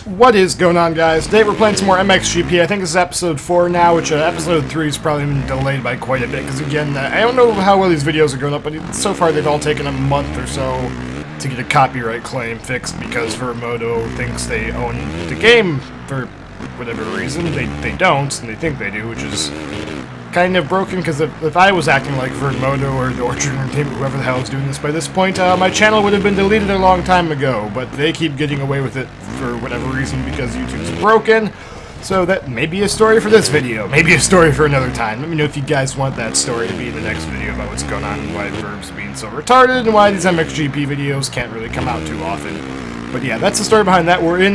What is going on, guys? Today we're playing some more MXGP. I think this is episode 4 now, which episode 3 has probably been delayed by quite a bit, because again, I don't know how well these videos are going up, but so far they've all taken a month or so to get a copyright claim fixed, because Vermodo thinks they own the game for whatever reason. They don't, and they think they do, which is kind of broken, because if I was acting like Vermodo or the Orchard Entertainment, whoever the hell is doing this by this point, my channel would have been deleted a long time ago, but they keep getting away with it for whatever reason because YouTube's broken. So that may be a story for this video, maybe a story for another time. Let me know if you guys want that story to be in the next video about what's going on and why Verb's being so retarded and why these MXGP videos can't really come out too often. But yeah, that's the story behind that. We're in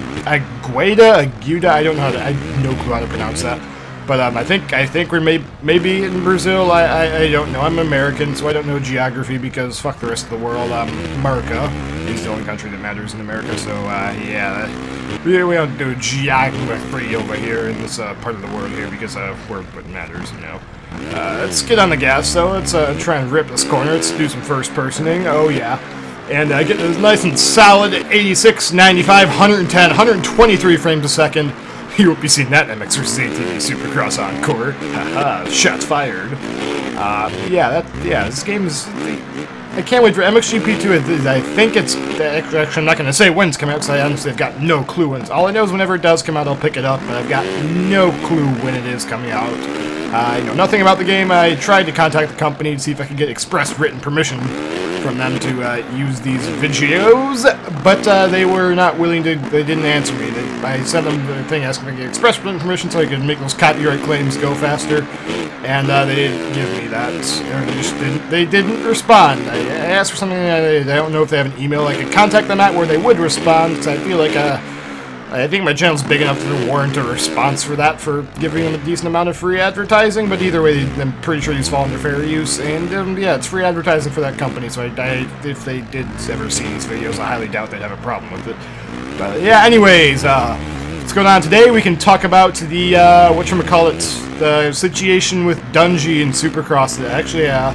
Agueda, I don't know how to, I have no clue how to pronounce that. But I think we're maybe in Brazil. I don't know. I'm American, so I don't know geography because fuck the rest of the world. America is the only country that matters in America. So yeah, we don't do geography over here in this part of the world here because we're what matters, you know. Let's get on the gas. So let's try and rip this corner. Let's do some first personing. Oh yeah. And get this nice and solid 86, 95, 110, 123 frames a second. You won't be seeing that in MX vs. ATV Supercross Encore. Haha, shots fired. Yeah, this game is... I can't wait for MXGP 2. I think it's... Actually, I'm not going to say when it's coming out, because I honestly have got no clue when it's... All I know is whenever it does come out, I'll pick it up, but I've got no clue when it is coming out. I know nothing about the game. I tried to contact the company to see if I could get express written permission from them to use these videos, but they were not willing to. They didn't answer me. I sent them the thing asking if I could get express written permission so I could make those copyright claims go faster, and they didn't give me that. They didn't respond. I asked for something. I don't know if they have an email I could contact them at where they would respond, because I feel like I think my channel's big enough to warrant a response for that, for giving them a decent amount of free advertising, but either way, I'm pretty sure these fall under fair use, and yeah, it's free advertising for that company, so if they did ever see these videos, I highly doubt they'd have a problem with it. But yeah, anyways, what's going on today? We can talk about the, whatchamacallit, the situation with Dungey and Supercross. Actually, yeah,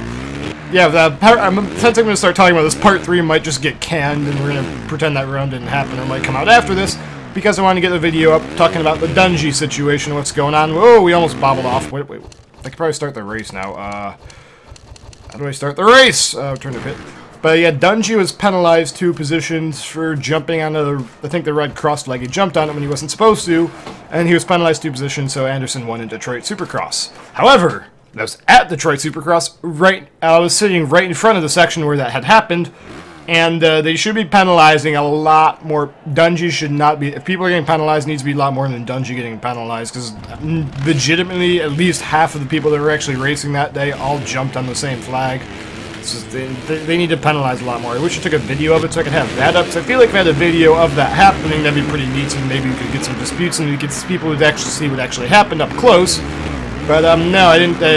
since I'm going to start talking about this, part 3 might just get canned, and we're going to pretend that round didn't happen, or it might come out after this, because I want to get the video up talking about the Dungey situation, what's going on. Whoa, we almost bobbled off. Wait. I could probably start the race now. How do I start the race? Turn to pit. But yeah, Dungey was penalized 2 positions for jumping on I think the red crossed leg. He jumped on it when he wasn't supposed to, and he was penalized 2 positions, so Anderson won in Detroit Supercross. However, I was at Detroit Supercross, I was sitting right in front of the section where that had happened, and they should be penalizing a lot more. Dungey should not be. If people are getting penalized, it needs to be a lot more than Dungey getting penalized, because legitimately, at least half of the people that were actually racing that day all jumped on the same flag. It's just, they need to penalize a lot more. I wish I took a video of it so I could have that up, because I feel like if I had a video of that happening, that'd be pretty neat, and maybe we could get some disputes, and we could get people who'd actually see what actually happened up close. But no, I didn't.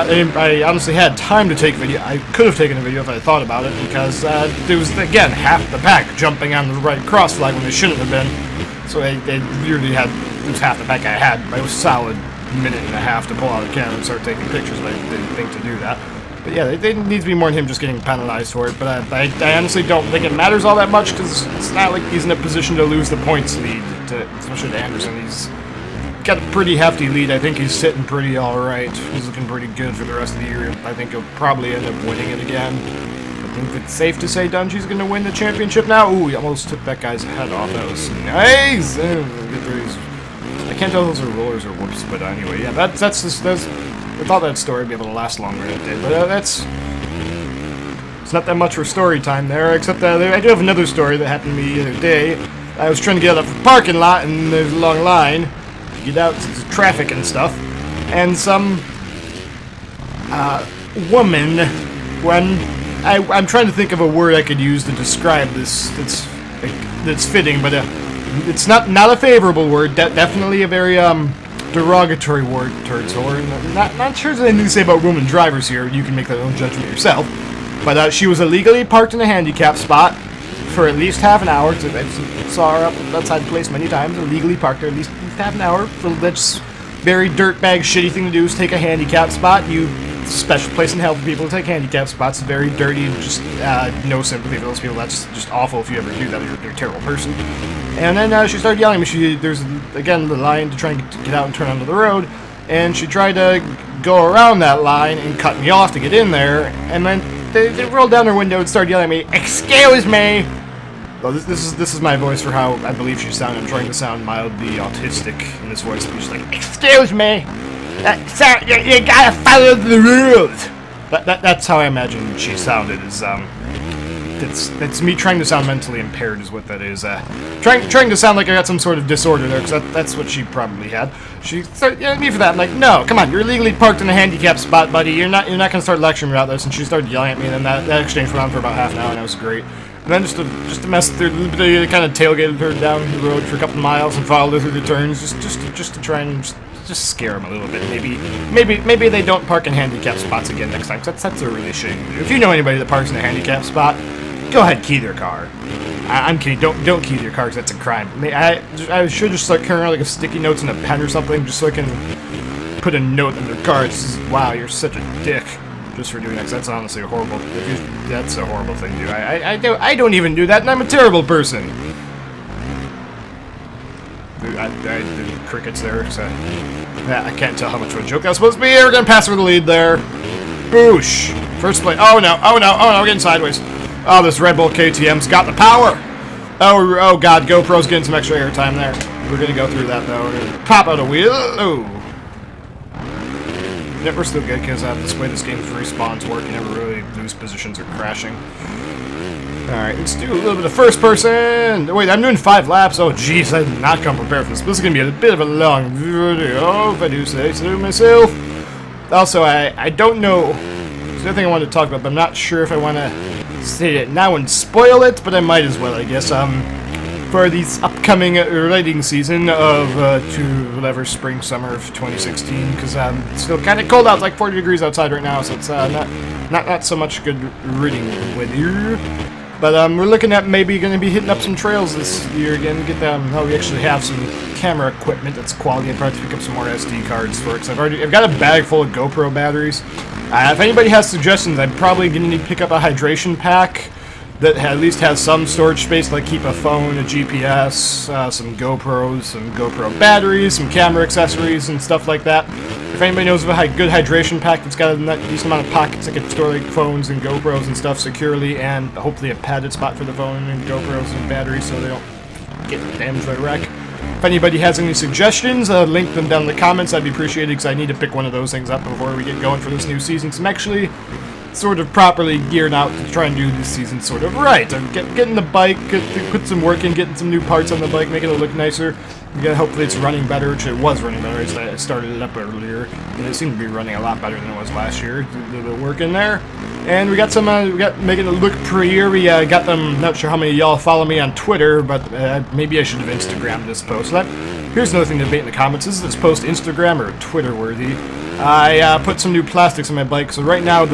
I honestly had time to take video. I could have taken a video if I thought about it, because there was again half the pack jumping on the right cross flag when they shouldn't have been. So they really had. It was half the pack I had. It was a solid minute and a half to pull out the camera and start taking pictures. But I didn't think to do that. But yeah, they need to be more than him just getting penalized for it. But I honestly don't think it matters all that much, because it's not like he's in a position to lose the points lead, especially to Anderson. He's got a pretty hefty lead. I think he's sitting pretty alright. He's looking pretty good for the rest of the year. I think he'll probably end up winning it again. I think it's safe to say Dungey's going to win the championship now. Ooh, he almost took that guy's head off. That was nice! I can't tell if those are rollers or whoops, but anyway, yeah, that's I thought that story would be able to last longer than it did, but it's not that much for story time there, except that I do have another story that happened to me the other day. I was trying to get out of the parking lot, and there's a long line. Get out to traffic and stuff, and some woman, I'm trying to think of a word I could use to describe this that's fitting, but it's not a favorable word, definitely a very derogatory word towards her. Not sure there's anything to say about women drivers here. You can make that own judgment yourself. But she was illegally parked in a handicap spot for at least half an hour. So I saw her up outside the place many times, illegally parked there at least half an hour. That's very dirtbag shitty thing to do, is take a handicap spot. It's special place in hell for people to take handicap spots. It's very dirty, just no sympathy for those people. That's just awful if you ever do that. You're a terrible person. And then she started yelling at me. There's, again, the line to try and get out and turn onto the road. And she tried to go around that line and cut me off to get in there. And then they rolled down their window and started yelling at me, "Excuse me!" Well, this is my voice for how I believe she sounded. I'm trying to sound mildly autistic in this voice. She's like, "Excuse me! Sir, you gotta follow the rules!" That's how I imagine she sounded. It's me trying to sound mentally impaired is what that is. Trying to sound like I got some sort of disorder there, because that's what she probably had. She started yelling at me for that. I'm like, no, come on, you're illegally parked in a handicap spot, buddy. You're not gonna start lecturing me about this. And she started yelling at me, and then that exchange went on for about half an hour, and that was great. And then just to mess through, they kind of tailgated her down the road for a couple miles and followed her through the turns, just to try and just scare them a little bit. Maybe they don't park in handicap spots again next time. Cause that's a really shame. If you know anybody that parks in a handicap spot, go ahead, key their car. I'm kidding. Don't key their car, because that's a crime. I should just start carrying around like a sticky notes and a pen or something, just so I can put a note in their car. It's just, wow, you're such a dick. Just for doing that, 'cause that's honestly horrible. That's a horrible thing to do. I don't even do that, and I'm a terrible person. The crickets there, so I can't tell how much of a joke that was supposed to be. We're gonna pass over the lead there. Boosh! First place. Oh no! Oh no! Oh no! We're getting sideways. Oh, this Red Bull KTM's got the power. Oh God! GoPro's getting some extra airtime there. We're gonna go through that though. We're gonna pop out a wheel. Oh. Yeah, we're still good, because this way this game's respawns work. You never really lose positions or crashing. Alright, let's do a little bit of first person! Wait, I'm doing 5 laps? Oh jeez, I did not come prepared for this. This is going to be a bit of a long video, if I do say so myself. Also, I don't know... There's another thing I wanted to talk about, but I'm not sure if I want to say it now and spoil it, but I might as well, I guess. For this upcoming riding season of to whatever spring summer of 2016, because it's still kind of cold out. It's like 40 degrees outside right now, so it's not so much good riding weather. But we're looking at maybe going to be hitting up some trails this year again. Get them. Oh, we actually have some camera equipment that's quality. I'd probably pick up some more SD cards for it. Cause I've got a bag full of GoPro batteries. If anybody has suggestions, I'm probably going to need to pick up a hydration pack that at least has some storage space, like keep a phone, a GPS, some GoPros, some GoPro batteries, some camera accessories, and stuff like that. If anybody knows of a good hydration pack that's got a decent amount of pockets that can store like phones and GoPros and stuff securely, and hopefully a padded spot for the phone and GoPros and batteries so they don't get damaged by a wreck. If anybody has any suggestions, link them down in the comments. I'd be appreciated, because I need to pick one of those things up before we get going for this new season. So I'm actually sort of properly geared out to try and do this season sort of right. I'm getting the bike, put some work in, getting some new parts on the bike, making it look nicer. Again, hopefully it's running better, which it was running better. I started it up earlier, and it seemed to be running a lot better than it was last year. A little bit of work in there. And we got some, making it look prettier. We got them, not sure how many of y'all follow me on Twitter, but maybe I should have Instagrammed this post. Here's another thing to debate in the comments. Is this post Instagram or Twitter worthy? I put some new plastics on my bike, so right now the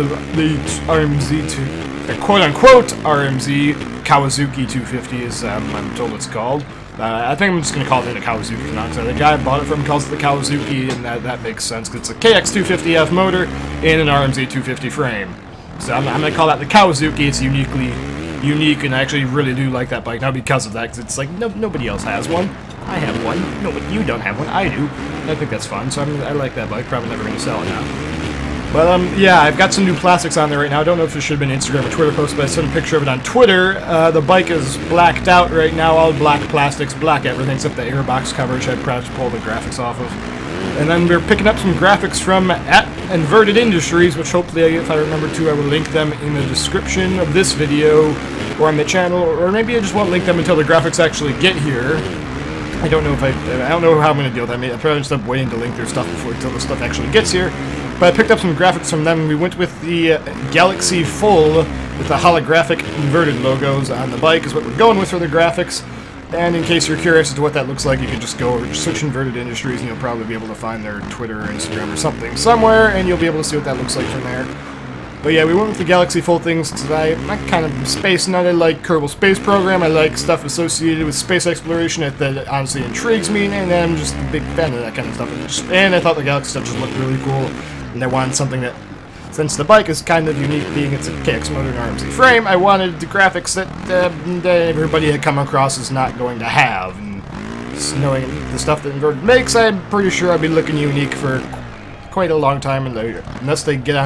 RMZ, quote-unquote RMZ Kawasaki 250 is, I'm told it's called. I think I'm just going to call it a Kawasaki now, because the guy I bought it from calls it the Kawasaki, and that makes sense, because it's a KX250F motor and an RMZ 250 frame. So I'm going to call that the Kawasaki. It's unique, and I actually really do like that bike now because of that, because it's like nobody else has one. I have one. No, but you don't have one. I do. I think that's fun, so I like that bike. Probably never going to sell it now. But, yeah, I've got some new plastics on there right now. I don't know if it should have been Instagram or Twitter post, but I sent a picture of it on Twitter. The bike is blacked out right now. All black plastics, black everything except the airbox cover, which I'd probably pull the graphics off of. And then we're picking up some graphics from @Inverted Industries, which hopefully, if I remember to, I will link them in the description of this video or on the channel, or maybe I just won't link them until the graphics actually get here. I don't know if I don't know how I'm going to deal with that. I'll probably just end up waiting to link their stuff until the stuff actually gets here. But I picked up some graphics from them. We went with the Galaxy Full with the holographic inverted logos on the bike is what we're going with for the graphics. And in case you're curious as to what that looks like, you can just go over, search Inverted Industries, and you'll probably be able to find their Twitter or Instagram or something somewhere, and you'll be able to see what that looks like from there. But yeah, we went with the Galaxy Full things today. I'm kind of a space nut. I like Kerbal Space Program. I like stuff associated with space exploration that honestly intrigues me, and I'm just a big fan of that kind of stuff. And I thought the Galaxy stuff just looked really cool, and I wanted something that since the bike is kind of unique being it's a KX motor and RMC frame, I wanted the graphics that everybody had come across is not going to have. And knowing the stuff that Inverted makes, I'm pretty sure I'll be looking unique for quite a long time later. Unless they get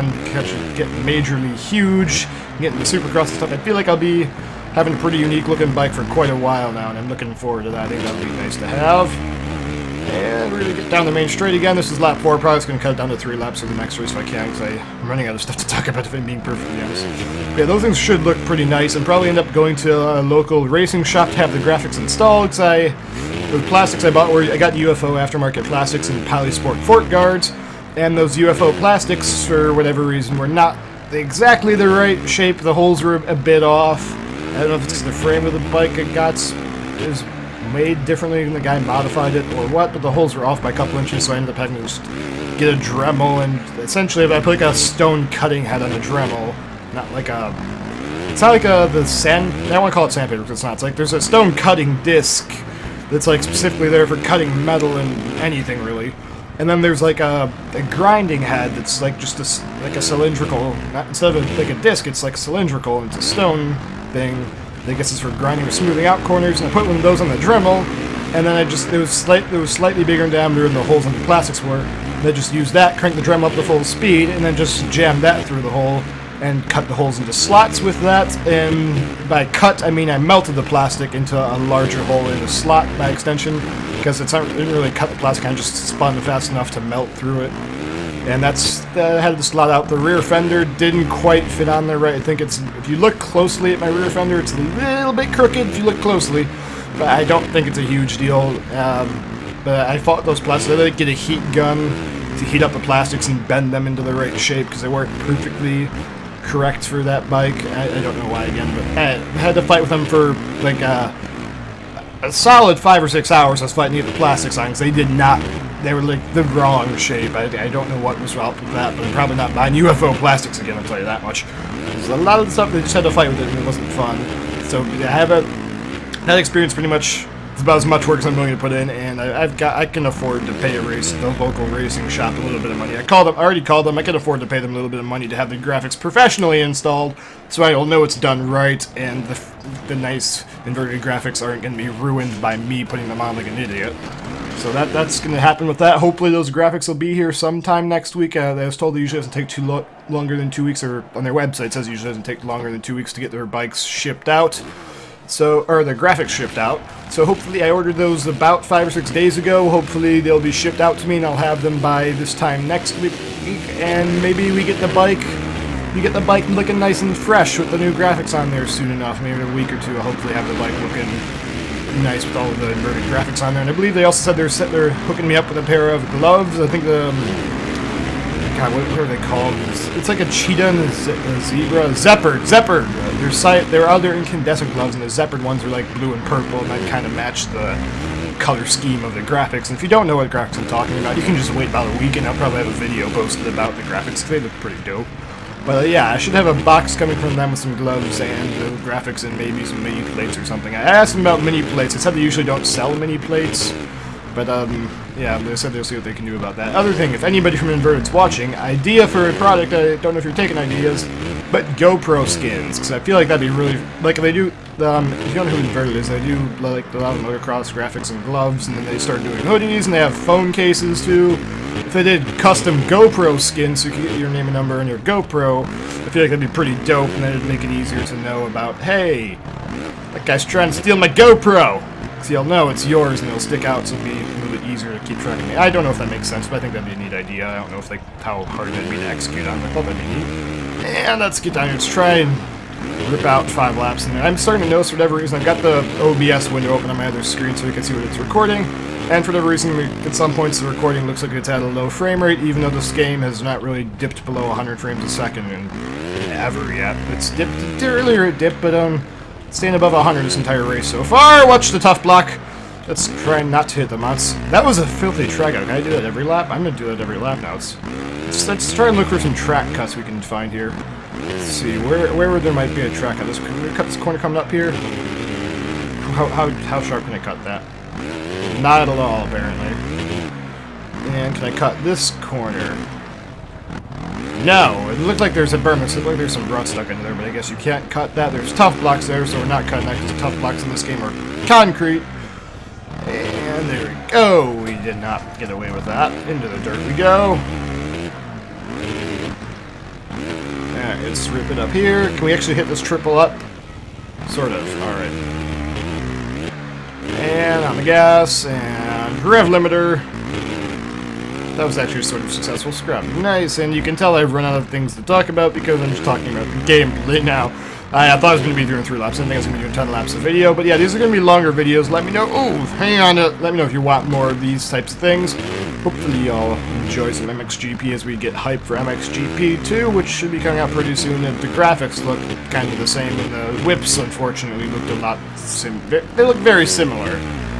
majorly huge, get into Supercross and stuff, I feel like I'll be having a pretty unique looking bike for quite a while now, and I'm looking forward to that. I think that'll be nice to have. And we're going to get down the main straight again. This is lap 4. Probably just going to cut it down to 3 laps for the next race if I can, because I'm running out of stuff to talk about if I'm being perfectly honest. Yeah, those things should look pretty nice, and probably end up going to a local racing shop to have the graphics installed, because the plastics I bought I got UFO aftermarket plastics and Polysport Fort Guards, and those UFO plastics, for whatever reason, were not exactly the right shape. The holes were a bit off. I don't know if it's because the frame of the bike I got is made differently than the guy modified it or what, but the holes were off by a couple inches, so I ended up having to just get a Dremel, and essentially if I put like a stone cutting head on a Dremel, not like a... It's not like the sand... I don't want to call it sandpaper because it's not. It's like there's a stone cutting disc that's like specifically there for cutting metal and anything really. And then there's like a grinding head that's like just like a cylindrical, instead of like a disc, it's like cylindrical, and it's a stone thing. I guess it's for grinding or smoothing out corners, and I put one of those on the Dremel, and then it was slightly bigger in diameter than the holes in the plastics were. And I just used that, cranked the Dremel up to full speed, and then just jammed that through the hole, and cut the holes into slots with that. And by cut, I mean I melted the plastic into a larger hole in the slot by extension, because it didn't really cut the plastic, I just spun fast enough to melt through it. And that's had the slot out. The rear fender didn't quite fit on there right. I think it's, if you look closely at my rear fender, it's a little bit crooked if you look closely, but I don't think it's a huge deal. But I fought those plastics. I did get a heat gun to heat up the plastics and bend them into the right shape because they weren't perfectly correct for that bike. I don't know why again, but I had to fight with them for like a solid 5 or 6 hours. I was fighting to get the plastics on because they were like the wrong shape. I don't know what was wrong with that, but I'm probably not buying UFO plastics again, I'll tell you that much. There's a lot of the stuff they just had to fight with it and it wasn't fun. So yeah, I have that experience pretty much. It's about as much work as I'm willing to put in, and I can afford to pay the local racing shop a little bit of money. I already called them. I can afford to pay them a little bit of money to have the graphics professionally installed, so I'll know it's done right, and the nice inverted graphics aren't going to be ruined by me putting them on like an idiot. So that's going to happen with that. Hopefully those graphics will be here sometime next week. I was told it usually doesn't take longer than 2 weeks, or on their website it says it usually doesn't take longer than 2 weeks to get their bikes shipped out. Or the graphics shipped out. So hopefully I ordered those about 5 or 6 days ago. Hopefully they'll be shipped out to me and I'll have them by this time next week. And maybe we get the bike looking nice and fresh with the new graphics on there soon enough. Maybe in a week or two I'll hopefully have the bike looking nice with all of the inverted graphics on there. And I believe they also said they're hooking me up with a pair of gloves. I think God, what are they called? It's like a cheetah and a zebra. Zephyrd. They're other incandescent gloves, and the Zephyrd ones are like blue and purple, and that kind of match the color scheme of the graphics. And if you don't know what graphics I'm talking about, you can just wait about a week, and I'll probably have a video posted about the graphics. They look pretty dope. But yeah, I should have a box coming from them with some gloves and graphics and maybe some mini plates or something. I asked them about mini plates. They said they usually don't sell mini plates. But, yeah, they said they'll see what they can do about that. Other thing, if anybody from Inverted's watching, idea for a product, I don't know if you're taking ideas, but GoPro skins, because I feel like that'd be really, like, if they do, if you don't know who Inverted is, they do, like, a lot of motocross graphics and gloves, and then they start doing hoodies, and they have phone cases, too. If they did custom GoPro skins, so you can get your name and number on your GoPro, I feel like that'd be pretty dope, and then it'd make it easier to know about, hey, that guy's trying to steal my GoPro! So you'll know it's yours, and it'll stick out, so it'll be a little bit easier to keep track of me. I don't know if that makes sense, but I think that'd be a neat idea. I don't know if how hard that'd be to execute on, but I thought that'd be neat. And let's get down here. Let's try and rip out 5 laps in there. I'm starting to notice, for whatever reason, I've got the OBS window open on my other screen so we can see what it's recording. And for whatever reason, at some points the recording looks like it's at a low frame rate, even though this game has not really dipped below 100 frames a second ever yet. It's dipped earlier, it dipped, but staying above 100 this entire race so far. Watch the tough block. Let's try not to hit the mounts. That was a filthy track out. Can I do that every lap? I'm going to do that every lap now. Let's try and look for some track cuts we can find here. Let's see, where there might be a track cut. Can we cut this corner coming up here? How sharp can I cut that? Not at all, apparently. And can I cut this corner? No, it looked like there's a berm. It looked like there's some rut stuck into there, but I guess you can't cut that. There's tough blocks there, so we're not cutting that because the tough blocks in this game are concrete. And there we go. We did not get away with that. Into the dirt we go. Alright, let's rip it up here. Can we actually hit this triple up? Sort of. Alright. And on the gas, and rev limiter. That was actually sort of successful scrap. Nice, and you can tell I've run out of things to talk about because I'm just talking about the gameplay now. I thought I was going to be doing 3 laps. I didn't think I was going to be doing 10 laps of video. But yeah, these are going to be longer videos. Let me know. Oh, hang on. Let me know if you want more of these types of things. Hopefully y'all enjoy some MXGP as we get hyped for MXGP 2, which should be coming out pretty soon. The graphics look kind of the same, and the whips, unfortunately, looked a lot they look very similar.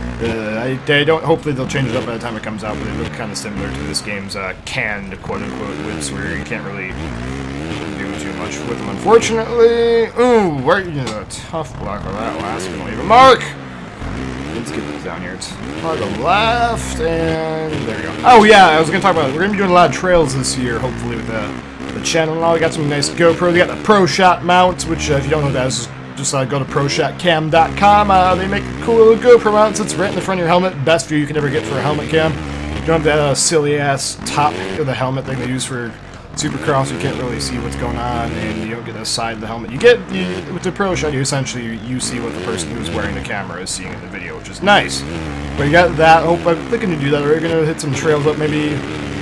I don't. Hopefully they'll change it up by the time it comes out, but they look kind of similar to this game's canned quote-unquote whips, where you can't really do too much with them, unfortunately. Ooh, right into a tough block of that last one. Leave a mark. Let's get this down here. It's on the left, and there we go. Oh yeah, I was gonna talk about it. We're gonna be doing a lot of trails this year, hopefully with the channel and all. We got some nice GoPros. We got the Pro Shot mounts, which if you don't know what that is, just go to ProShotCam.com. They make cool little GoPro mounts. It's right in the front of your helmet. Best view you can ever get for a helmet cam. You don't have that silly ass top of the helmet thing they use for Supercross. You can't really see what's going on, and you don't get the side of the helmet. With the Pro Shot, you essentially you see what the person who's wearing the camera is seeing in the video, which is nice. But you got that. I'm looking to do that. We're gonna hit some trails up, maybe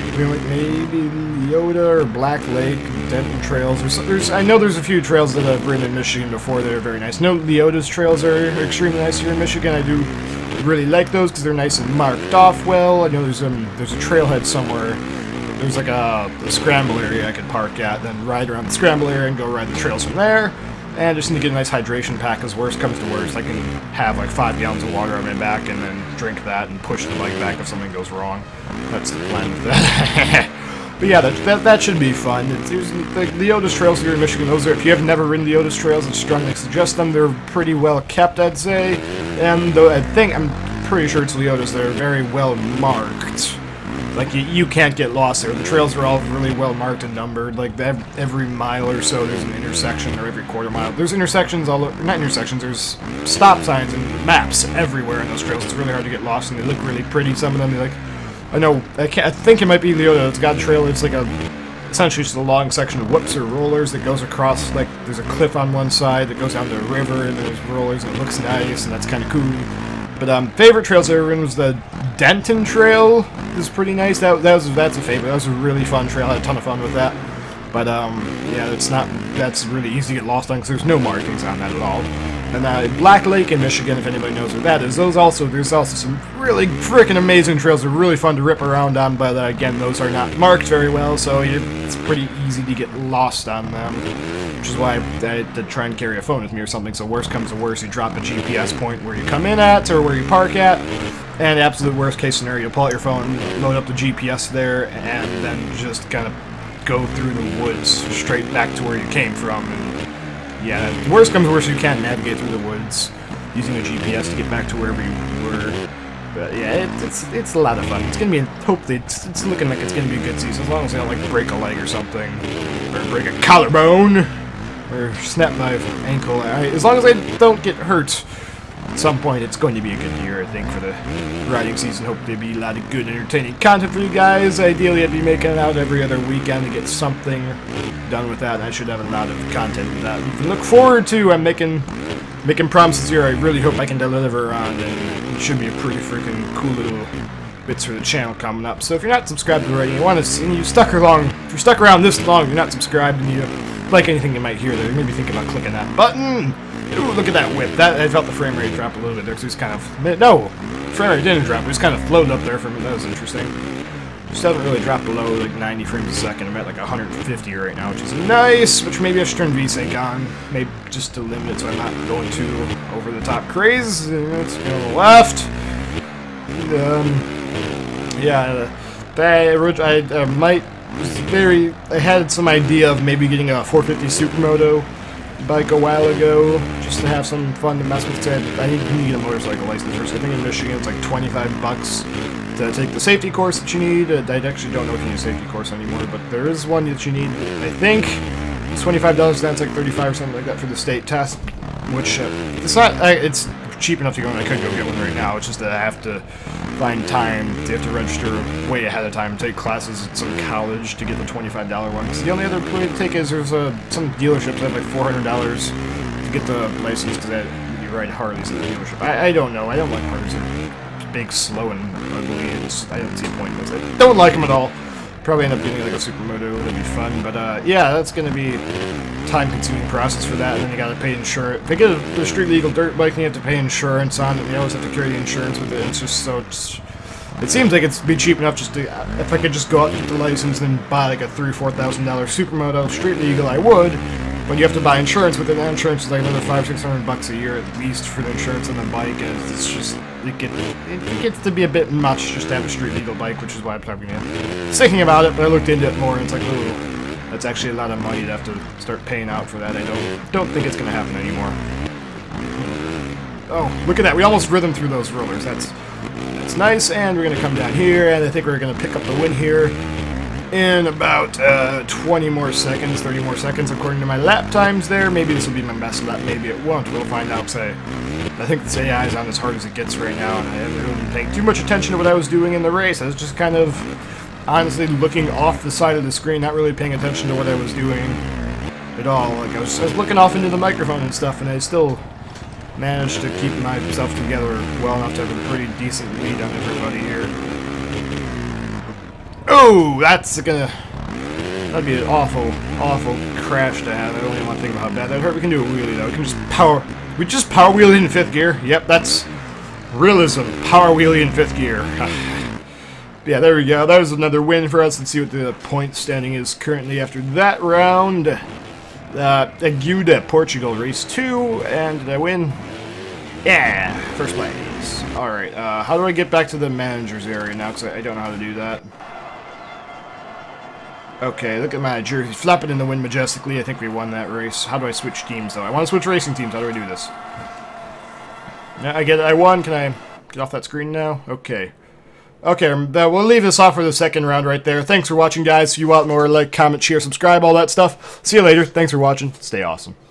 Leota or Black Lake, Denton trails. I know there's a few trails that I've ridden in Michigan before that are very nice. No, Leota's trails are extremely nice here in Michigan. I do really like those because they're nice and marked off well. I know there's a trailhead somewhere. There's like a scramble area I could park at, then ride around the scramble area and go ride the trails from there. And just need to get a nice hydration pack, because worst comes to worst, I can have like 5 gallons of water on my back and then drink that and push the bike back if something goes wrong. That's the plan with that. But yeah, that should be fun. There's the Otis trails here in Michigan. Those are, if you have never ridden the Otis trails, I strongly suggest them. They're pretty well kept, I'd say. And though I'm pretty sure it's Leota's, they're very well marked. Like, you can't get lost there. The trails are all really well marked and numbered. Like, every mile or so there's an intersection, or every quarter mile. There's intersections not intersections, there's stop signs and maps everywhere in those trails. It's really hard to get lost, and they look really pretty. Some of them, they're like, I think it might be Leota. It's got a trail, it's like essentially just a long section of whoops or rollers that goes across, like, there's a cliff on one side that goes down to a river, and there's rollers, and it looks nice, and that's kind of cool. But favorite trails I ever ridden was the Denton Trail. Is pretty nice. That's a favorite. That was a really fun trail. I had a ton of fun with that. But yeah, that's really easy to get lost on because there's no markings on that at all. And Black Lake in Michigan, if anybody knows where that is, there's also some really freaking amazing trails. They're really fun to rip around on, but again, those are not marked very well, so it's pretty easy to get lost on them. Which is why I had to try and carry a phone with me or something, so worst comes to worst, you drop a GPS point where you come in at, or where you park at, and absolute worst case scenario, you pull out your phone, load up the GPS there, and then just kind of go through the woods straight back to where you came from. And yeah, worst comes to worst, you can't navigate through the woods using a GPS to get back to wherever you were. But yeah, it's a lot of fun. It's gonna be, hopefully, it's looking like it's gonna be a good season, as long as I don't like break a leg or something, or break a collarbone, or snap my ankle. As long as I don't get hurt at some point, it's going to be a good year, I think, for the riding season. Hope there'll be a lot of good, entertaining content for you guys. Ideally, I'd be making it out every other weekend to get something done with that, and I should have a lot of content that you can look forward to. I'm making promises here I really hope I can deliver on, and it should be a pretty freaking cool little bits for the channel coming up. So if you're not subscribed already, you want to see, if you're stuck around this long, you're not subscribed, and you like anything you might hear there, maybe think about clicking that button. Ooh, look at that whip. I felt the frame rate drop a little bit there, because it was kind of... No! Frame rate didn't drop, it was kind of floating up there for me. That was interesting. Just doesn't really drop below, like, 90 frames a second. I'm at, like, 150 right now, which is nice, which maybe I should turn VSync on, maybe just to limit it so I'm not going too over-the-top crazy. Let's go to the left. Yeah, I had some idea of maybe getting a 450 Supermoto bike a while ago, just to have some fun to mess with. I need to get a motorcycle license first. I think in Michigan it's like $25 to take the safety course that you need. I actually don't know if you need a safety course anymore, but there is one that you need. I think it's $25, that's like $35 or something like that for the state test, which it's not. It's cheap enough to go, and I could go get one right now. It's just that I have to find time. You have to register way ahead of time, take classes at some college to get the $25 one. Because the only other way to take it is there's some dealerships that have like $400 to get the license because you ride Harleys at the dealership. I don't know. I don't like Harleys. They're big, slow, and ugly. I don't see a point in those. I don't like them at all. Probably end up getting like a supermoto. That'd be fun. But yeah, that's gonna be time-consuming process for that, and then you gotta pay insurance. If I get a street legal dirt bike, then you have to pay insurance on it. You always have to carry the insurance with it. It's just so. It seems like it'd be cheap enough just to, if I could just go out and get the license and then buy like a $3,000 or $4,000 supermoto street legal, I would. But you have to buy insurance with it. And insurance is like another $500-600 a year at least for the insurance on the bike, and it's just it gets to be a bit much just to have a street legal bike, which is why I'm probably thinking about it. But I looked into it more, and it's like, ooh, that's actually a lot of money to have to start paying out for that. I don't think it's gonna happen anymore. Oh, look at that! We almost rhythm through those rollers. That's nice, and we're gonna come down here, and I think we're gonna pick up the win here in about 20 more seconds, 30 more seconds, according to my lap times there. Maybe this will be my best lap, maybe it won't. We'll find out, because I think this AI is on as hard as it gets right now, and I haven't really been paying too much attention to what I was doing in the race. I was just kind of honestly looking off the side of the screen, not really paying attention to what I was doing at all. Like I was looking off into the microphone and stuff, and I still managed to keep myself together well enough to have a pretty decent lead on everybody here. Oh, that'd be an awful crash to have. I don't even want to think about how bad that hurt. We can do a wheelie though. We can just power wheelie in 5th gear. Yep, that's realism. Power wheelie in 5th gear. Yeah, there we go. That was another win for us. Let's see what the point standing is currently after that round. Agueda, Portugal, race 2, and did I win? Yeah, 1st place. Alright, how do I get back to the manager's area now, because I don't know how to do that. Okay, look at my jersey flapping in the wind majestically. I think we won that race. How do I switch teams, though? I want to switch racing teams. How do I do this? Yeah, I won. Can I get off that screen now? Okay. Okay, we'll leave this off for the 2nd round right there. Thanks for watching, guys. See you out more. Like, comment, share, subscribe, all that stuff. See you later. Thanks for watching. Stay awesome.